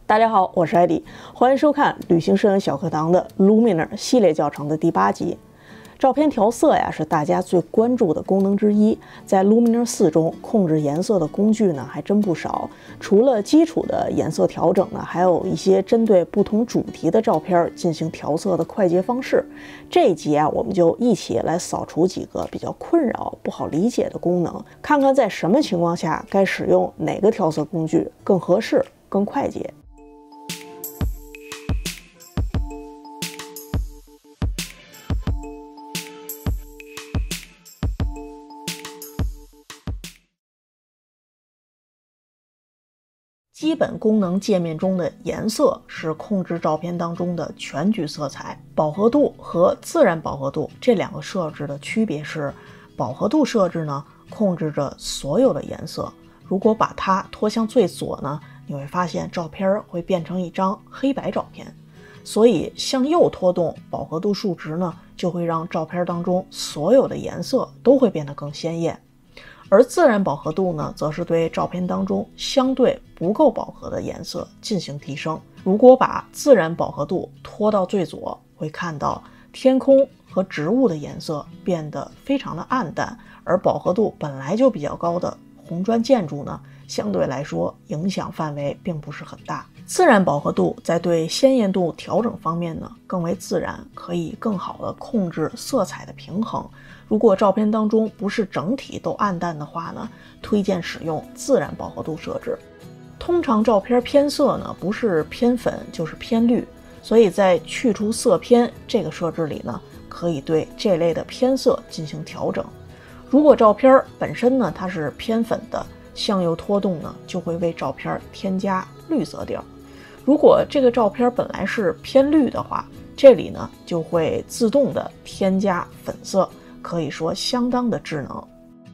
大家好，我是艾迪，欢迎收看旅行摄影小课堂的 Luminar 系列教程的第8集。照片调色呀，是大家最关注的功能之一。在 Luminar 4中，控制颜色的工具呢还真不少。除了基础的颜色调整呢，还有一些针对不同主题的照片进行调色的快捷方式。这一集啊，我们就一起来扫除几个比较困扰、不好理解的功能，看看在什么情况下该使用哪个调色工具更合适、更快捷。基本功能界面中的颜色是控制照片当中的全局色彩。饱和度和自然饱和度这两个设置的区别是，饱和度设置呢控制着所有的颜色，如果把它拖向最左呢，你会发现照片会变成一张黑白照片。所以向右拖动饱和度数值呢，就会让照片当中所有的颜色都会变得更鲜艳。而自然饱和度呢，则是对照片当中相对不够饱和的颜色进行提升。如果把自然饱和度拖到最左，会看到天空和植物的颜色变得非常的暗淡，而饱和度本来就比较高的红砖建筑呢，相对来说影响范围并不是很大。自然饱和度在对鲜艳度调整方面呢，更为自然，可以更好的控制色彩的平衡。如果照片当中不是整体都暗淡的话呢，推荐使用自然饱和度设置。通常照片偏色呢，不是偏粉就是偏绿，所以在去除色偏这个设置里呢，可以对这类的偏色进行调整。如果照片本身呢，它是偏粉的，向右拖动呢，就会为照片添加绿色调。如果这个照片本来是偏绿的话，这里呢就会自动的添加粉色，可以说相当的智能。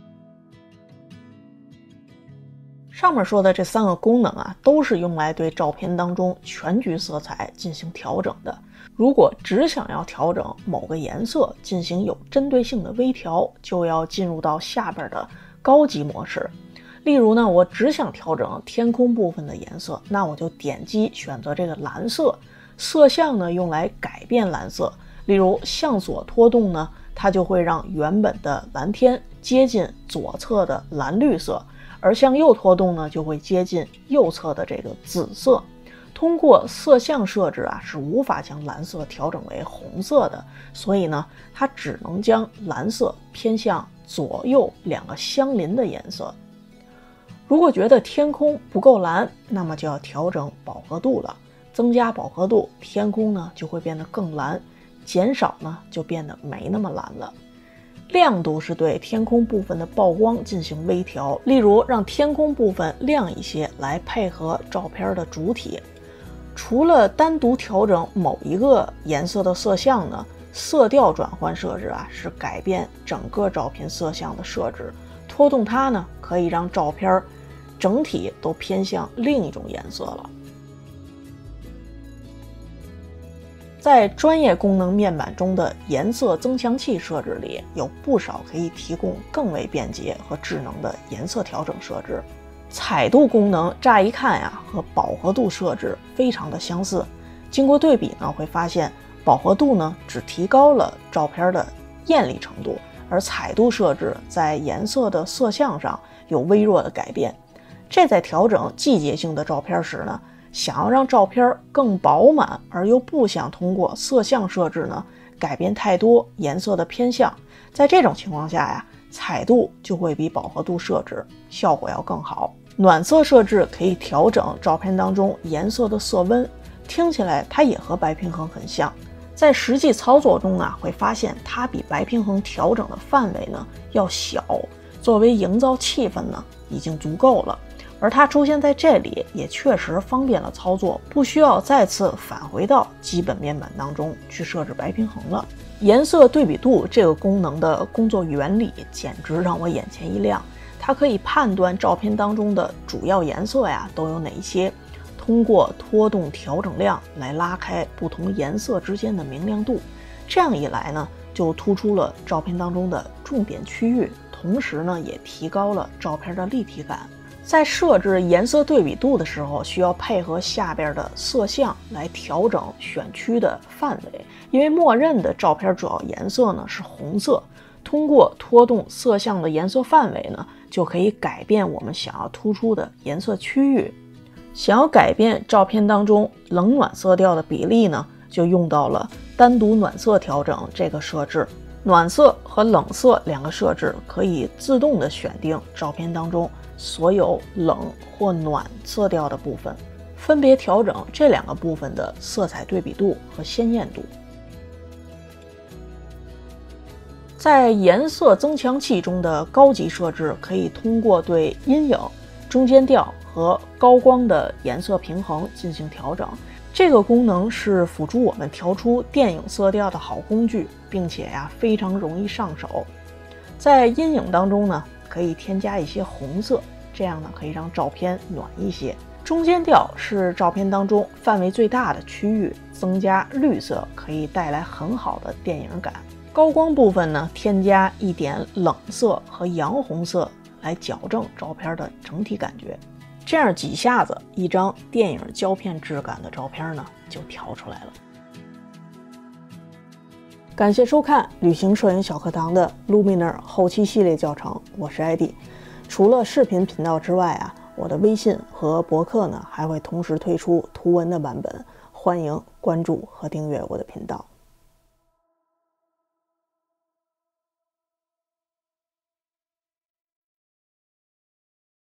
上面说的这3个功能啊，都是用来对照片当中全局色彩进行调整的。如果只想要调整某个颜色进行有针对性的微调，就要进入到下边的高级模式。例如呢，我只想调整天空部分的颜色，那我就点击选择这个蓝色，色相呢用来改变蓝色。例如向左拖动呢，它就会让原本的蓝天接近左侧的蓝绿色，而向右拖动呢，就会接近右侧的这个紫色。通过色相设置啊，是无法将蓝色调整为红色的，所以呢，它只能将蓝色偏向左右2个相邻的颜色。如果觉得天空不够蓝，那么就要调整饱和度了。增加饱和度，天空呢就会变得更蓝，减少呢就变得没那么蓝了。亮度是对天空部分的曝光进行微调，例如让天空部分亮一些，来配合照片的主体。除了单独调整某一个颜色的色相呢，色调转换设置啊是改变整个照片色相的设置。拖动它呢，可以让照片整体都偏向另一种颜色了。在专业功能面板中的颜色增强器设置里，有不少可以提供更为便捷和智能的颜色调整设置。彩度功能乍一看呀，和饱和度设置非常的相似。经过对比呢，会发现饱和度呢只提高了照片的艳丽程度，而彩度设置在颜色的色相上有微弱的改变。这在调整季节性的照片时呢，想要让照片更饱满，而又不想通过色相设置呢改变太多颜色的偏向，在这种情况下呀，彩度就会比饱和度设置效果要更好。暖色设置可以调整照片当中颜色的色温，听起来它也和白平衡很像。在实际操作中啊，会发现它比白平衡调整的范围呢要小，作为营造气氛呢已经足够了。而它出现在这里也确实方便了操作，不需要再次返回到基本面板当中去设置白平衡了。颜色对比度这个功能的工作原理简直让我眼前一亮，它可以判断照片当中的主要颜色呀都有哪些，通过拖动调整量来拉开不同颜色之间的明亮度。这样一来呢，就突出了照片当中的重点区域，同时呢也提高了照片的立体感。 在设置颜色对比度的时候，需要配合下边的色相来调整选区的范围，因为默认的照片主要颜色呢是红色，通过拖动色相的颜色范围呢，就可以改变我们想要突出的颜色区域。想要改变照片当中冷暖色调的比例呢，就用到了单独暖色调整这个设置。暖色和冷色两个设置可以自动的选定照片当中所有冷或暖色调的部分，分别调整这两个部分的色彩对比度和鲜艳度。在颜色增强器中的高级设置，可以通过对阴影、中间调和高光的颜色平衡进行调整。这个功能是辅助我们调出电影色调的好工具，并且非常容易上手。在阴影当中呢，可以添加一些红色，这样呢可以让照片暖一些。中间调是照片当中范围最大的区域，增加绿色可以带来很好的电影感。高光部分呢，添加一点冷色和洋红色来矫正照片的整体感觉。这样几下子，一张电影胶片质感的照片呢就调出来了。感谢收看旅行摄影小课堂的 Luminar 后期系列教程，我是艾迪。除了视频频道之外我的微信和博客呢还会同时推出图文的版本，欢迎关注和订阅我的频道。